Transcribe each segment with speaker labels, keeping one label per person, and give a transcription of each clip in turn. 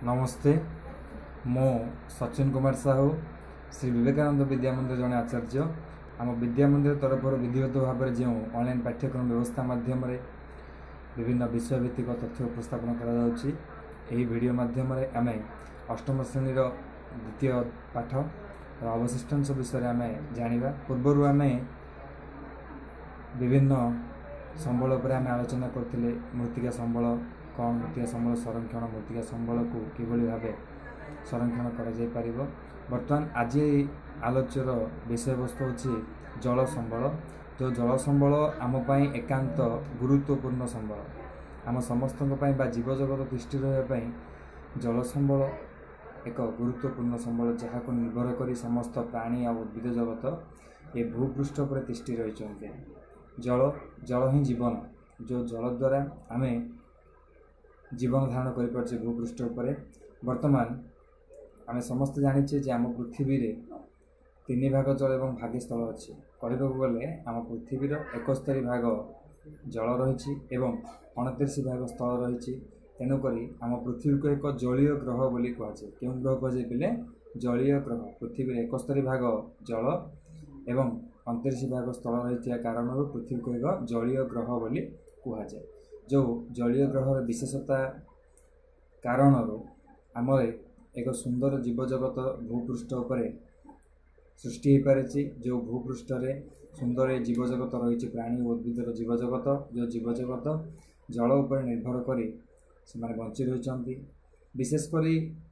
Speaker 1: नमस्ते मो सचिन कुमार साहू श्री विवेकानंद विद्या मंदिर जड़े आचार्य आम विद्या मंदिर तरफ विधिवत भाव में जो ऑनलाइन पाठ्यक्रम व्यवस्था माध्यम विभिन्न विषय भित्तिक तथ्य उपस्थापन कर वीडियो माध्यम आम अष्टम श्रेणी द्वितीय पाठ अवशिष्टांश विषय आम जाना पूर्वर आम विभिन्न संबल पर आम आलोचना करते मृत्तिका संबल कौन मृत्तिका संबल संरक्षण मृत्तिका संबल को किभली भाव संरक्षण कर बर्तमान आज आलोच्यर विषय वस्तु हूँ जल संबल। जो जल संबल आमपाई एकांत गुरुत्वपूर्ण संबल आम समस्त जीवजगत तिष्ठि रही जल संबल एक गुरुत्वपूर्ण संबल जहाँ को निर्भर कर समस्त प्राणी और उद्भिद जगत ये भूपृष्ठ पर तिष्ठि रही। जल जल ही जीवन जो जल द्वारा आम जीवन धारण कर भूपृष्ठ उपर। वर्तमान आम समस्त जाचे जे आम पृथ्वी रे 3 भाग जल और भागे स्थल अच्छी कहू गले आम पृथ्वीर 71 भाग जल रही 29 भाग स्थल रही। तेणुक आम पृथ्वी को एक जलीय ग्रह बोली कहुए। क्यों ग्रह कहुए बोले जलीय ग्रह। पृथ्वी 71 भाग जल एवं 29 भाग स्थल रही कारण पृथ्वी को एक जलीय ग्रह बोली कहुए। जो जलीय ग्रहर विशेषता कारण आम एक सुंदर जीवजगत भूपृष्ठ उपर सृष्टि हो पारे। जो भूपृष्ठ रे सुंदर जीवजगत रही प्राणी उद्भिदर जीवजगत जो जीवजगत जल उपर निर्भर कर बंची रही। विशेषकर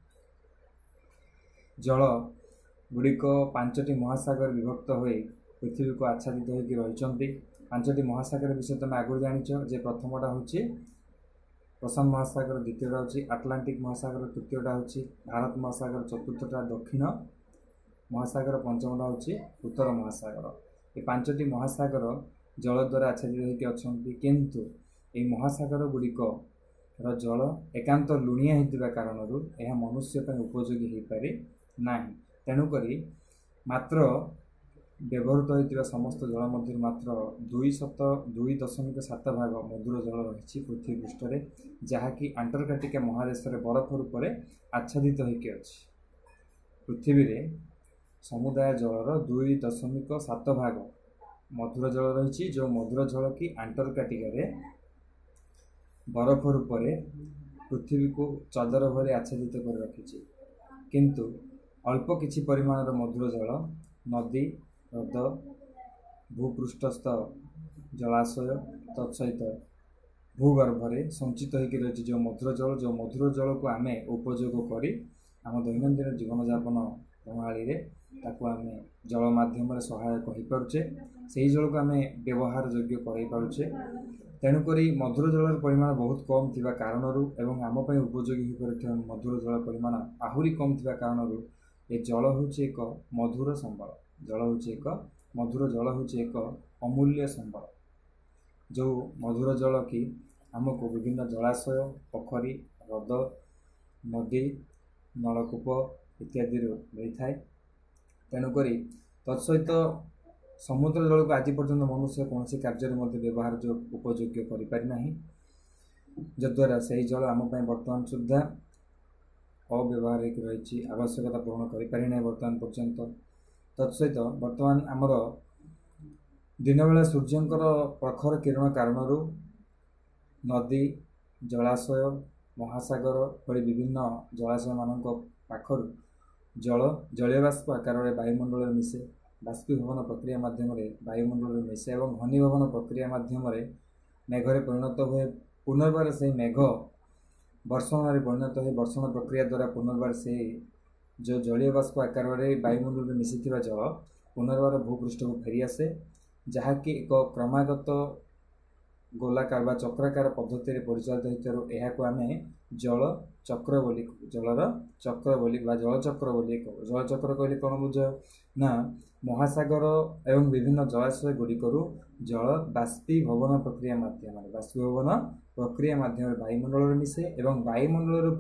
Speaker 1: जल गुड़िक 5टी महासागर विभक्त हो पृथ्वी को आच्छादित होती। 5टी महासागर विषय तुम आगु जाच जे प्रथमटा हूँ प्रशांत महासागर, द्वितीयटा हूँ आटलांटिक महासागर, तृतीयटा हूँ भारत महासागर, चतुर्थटा दक्षिण महासागर, पंचमटा हूँ उत्तर महासागर। ये 5टी महासागर जल द्वारा आच्छादित होती किंतु ये महासागर गुड़िक जल एकांत लुणिया होता कारण यह मनुष्य उपयोगी हो पारे ना। तेणुक मात्र व्यवहृत होता समस्त जल मध्य मात्र 2.7 भाग मधुर जल रही पृथ्वी पृष्ठ में जहाँकि अंटार्कटिका महादेश बरफ रूप आच्छादित होती। पृथ्वी रे समुदाय जलर 2.7 भाग मधुर जल रही जो मधुर जल की अंटार्कटिका बरफ रूप पृथ्वी को चादर भरी आच्छादित कर रखी। किंतु अल्प किछि परिमाणर मधुर जल नदी ह्रद भूपृष्ठस्थ जलाशय तत्सहित भूगर्भ में संचित होकर रही। जो मधुर जल को आम उपयोग कर आम दैनंदिन जीवन यापन प्रणाली आम जल माध्यम सहायक हो पारे से जल को आम व्यवहार योग्य कर। तेणुक मधुर जल परिमाण बहुत कम थी कारण एवं आम उपयोगी हो पार मधुर जल परिमाण आहरी कम थी कारण ये जल हूँ एक मधुर संबल। जल हूँ एक मधुर जल हूँ एक अमूल्य संबल। जो मधुर जल कि आमको विभिन्न जलाशय पोखरी ह्रद नदी नलकूप इत्यादि मिल थाए। तेणुक तत्सहित समुद्र जल को आज पर्यंत मनुष्य कौन कार्य व्यवहार जो उपयोग्य करना जद्वारा से जल आम बर्तमान सुधा अव्यवहारिक रही आवश्यकता पूर्ण करें बर्तमान पर्यंत। तत्सहित बर्तमान आमर दिन बेला सूर्यंकर प्रखर किरण कारण नदी जलाशय महासागर भली विभिन्न जलाशय मान पाखर जल जलीय बाष्प आकार वायुमंडल में मिसे बाष्पीभवन प्रक्रिया माध्यम वायुमंडल में मिसे और घनीभवन प्रक्रिया माध्यम मेघरे परिणत हुए। पुनर्बार से मेघ वर्षण में परिणत हो वर्षण प्रक्रिया द्वारा पुनर्बार से जो जलीय बाष्प आकार वायुमंडल में मिसी जल पुनर्बार भूपृष्ठ को फेरी आसे जहाँकि एक क्रमागत गोलाकार व चक्राकार पद्धति परिचालित होता आम जल चक्र बोली जलर चक्र बोली जल चक्र बोली कहू। जल चक्र कहले कौन बुझ ना महासागर एवं विभिन्न जलाशय गुड़िक जल बाष्पीभवन प्रक्रिया माध्यम वायुमंडल मिसे और वायुमंडल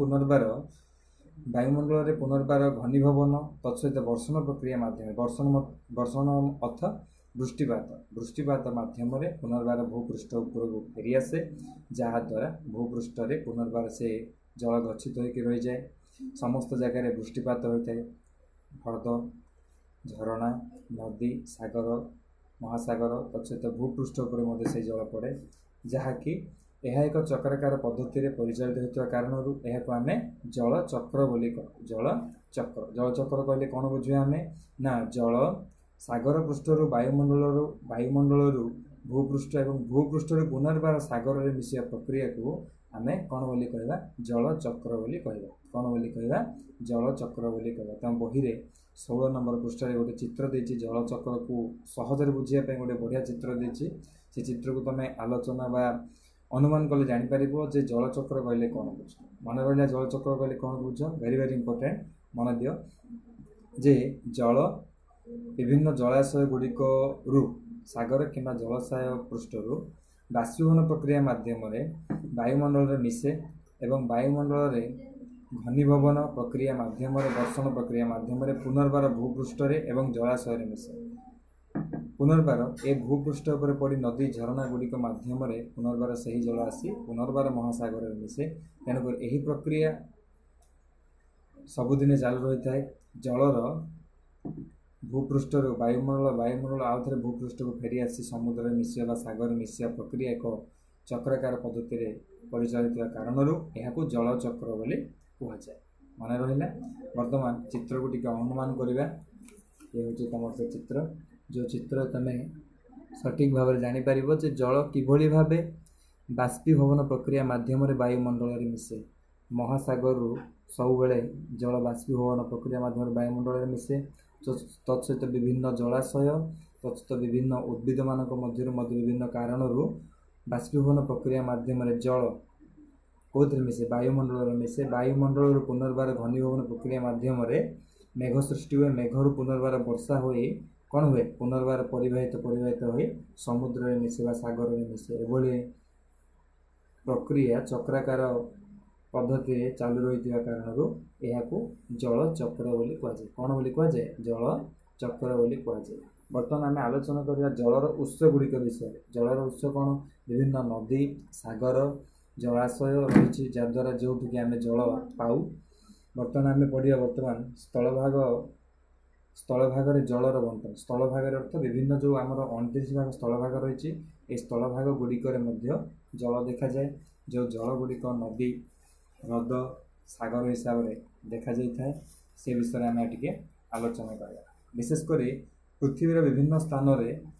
Speaker 1: पुनर्बार घनीभवन तत्सहित वर्षण प्रक्रिया माध्यम वर्षण अर्थ वृष्टिपात माध्यम पुनर्बार भूपृष्ठ उपरକୁ फेरी आसे जहाँद्वारा भूपृष्ठ पुनर्बार से जल गच्छित होकर रही जाए। समस्त जगार वृष्टिपात होता है। ह्रद, झरणा, नदी, सागर, महासागर तत्सहित भूपृष्ठ उपर से जल पड़े, जहाँकि यह एक चक्राकार पद्धति परिचालित होता कारण यह आम जल चक्र बोली जल चक्र कहले कौन बुझे आम ना जल सागर पृष्ठर वायुमंडल भूपृष्ठ और भूपृष्ठ पुनर्बार सागर में मिसा प्रक्रिया को आम कौन बोली कहवा जल चक्र बोली कहवा कौन बोली कहवा जल चक्र बोली कहवा। तुम बही रे 16 नंबर पृष्ठ गोटे चित्र देती जल चक्र को सहजरे बुझापी गोटे बढ़िया चित्र देती से चित्र को तुम आलोचना बा अनुमान कले जापर जे जल चक्र कहले कौन बुझ मन रहा जल चक्र कहले कौन बुझ वेरी वेरी इंपोर्टेंट मन दियो जे जल विभिन्न जलाशय गुड़िक सागर किंवा जलाशय पृष्ठर बाष्पीभवन प्रक्रिया माध्यम वायुमंडल मिसे एवं वायुमंडल घनीभवन प्रक्रिया माध्यम वर्षण प्रक्रिया माध्यम पुनर्बार भूपृष्ठ एवं जलाशय मिसे पुनर्बार ए भूपृष्ठ पर पड़ी नदी झरणा गुड़िक माध्यम पुनर्बार से ही जल आसी पुनर्बार महासागर में मिसे। तेणुक यही प्रक्रिया सबुदिन चालू रही है। जलर भूपृष्ठ वायुमंडल आउ थे भूपृष्ठ को फेरी आसी समुद्र मिसिया सागर मिसिया प्रक्रिया एक चक्राकार पद्धति परिचालित कारण यह जल चक्र बोली कहुए। मन रहा वर्तमान चित्र को टी अनुमान करवा ये हूँ तुम से चित्र जो चित्र तुम्हें सठिक भाव में जापर जे जल किभली भाव बाष्पीभवन प्रक्रिया माध्यम वायुमंडल मिसे महासागर सब बेले जल बाष्पीभवन प्रक्रिया माध्यम वायुमंडल मिसे तत्सहित विभिन्न जलाशय तत्सहित विभिन्न उद्भिद मान मध्य विभिन्न कारण बाष्पीभवन प्रक्रिया माध्यम जल कौन मिसे वायुमंडल मिसे वायुमंडल पुनर्बार घनीभवन प्रक्रिया माध्यम मेघ सृष्टि हुए मेघर पुनर्बार वर्षा हो कौन हुए पुनर्बार परिवाहित हो समुद्र में मिसे सागर में मिसे एभली प्रक्रिया चक्राकार पद्धति चालू रही कारण यह जल चक्र बोली कहुए। कौन बोली कहुए जल चक्र बोली कहुए। बर्तमान आम आलोचना करवा जलर उत्स गुड़िक विषय। जलर उत्स कौन विभिन्न नदी सागर जलाशय रही जद्वारा जो आम जल पाऊ। बर्तमान आम पढ़िया बर्तमान स्थल भाग जलर बंटन स्थल भाग अर्थ विभिन्न जो आम 29 भाग स्थल भाग रही स्थल भाग गुड़िक जल देखा जाए जो जल गुड़िक नदी ह्रद सागर हिसाब से देखा जाए से विषय आम टे आलोचना करवा। विशेषकर पृथ्वीर विभिन्न स्थान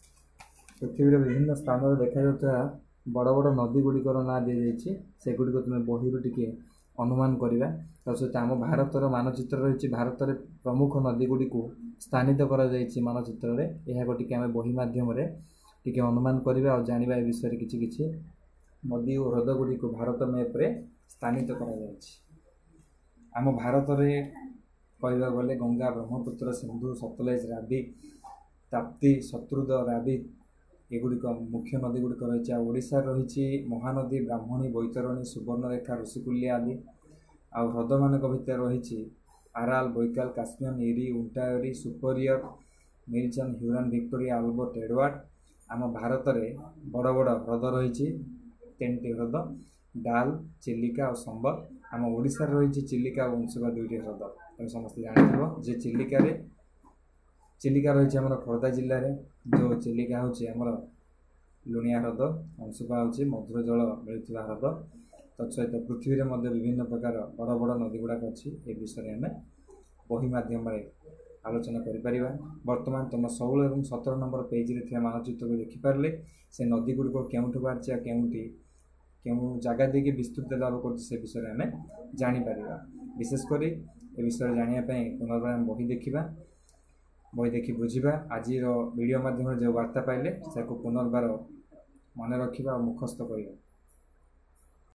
Speaker 1: देखा जाता बड़ बड़ नदी गुड़िकर ना दी जाइए से गुड़िक तुम्हें बही टी अनुमान करवा। तत्सहित आम भारतर मानचित्र रही भारत में प्रमुख नदी गुड़ी को स्थानित कर मानचित्र यह टी आम बही मध्यम टी अनुमान करवा और जाना ए विषय किसी नदी और ह्रद गुड़ी को भारत मैप्रे स्थानित कर आम भारत में कहवा गले गंगा ब्रह्मपुत्र सिंधु सतलेज रावी ताप्ती शत्रुद रावी एगुड़िक मुख्य नदी गुड़िक रही ओडिशा रही महानदी ब्राह्मणी बैतरणी सुवर्णरेखा ऋषिकुल्या आदि आ ह्रद मान भर रही आराल Baikal Kashmir Erie Ontario Superior Michigan Huron Victoria Albert Edward. आम भारत में बड़ बड़ ह्रद रही 3टी ह्रद डाल चिलिका और संबर। आम ओडिशा रही चिलिका और अंशुपा 2टी ह्रद तुम समस्त जान जे चिलिका रही आम खोर्धा जिले में जो चिलिका हूँ लुणिया ह्रद अंशुपा हूँ मधुर जल मिलुवा ह्रद तत्सहित पृथ्वी में विभिन्न प्रकार बड़ बड़ नदी गुड़ाक अच्छी ए विषय आम बही मध्यम आलोचना करें। बर्तमान तुम 16 और 17 नंबर पेज रे मानचित्र को देखिपारे से नदी गुड़िक क्यों बाहर केउटी क्यों जगह देखिए विस्तृत लाभ कर विषय आम जापर। विशेषकर ए विषय जानापी पुनर्बार बही देखा बही देखी बुझा आज वीडियो माध्यम जो वार्ता पाइले से पुनर्बार मन रखा और मुखस्त करवा।